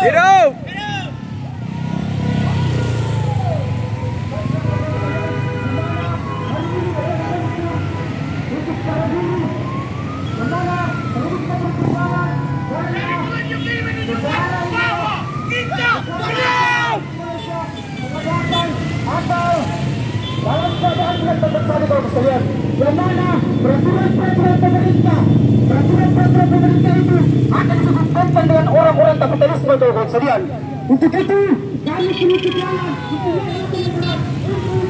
Hidup! Dalam keadaan yang terbesar di bawah sekalian, yang mana peraturan-peraturan pemerintah itu akan disebutkan dengan orang-orang kapitalisme di bawah sekalian. Untuk itu, kami perlu berjalan untuk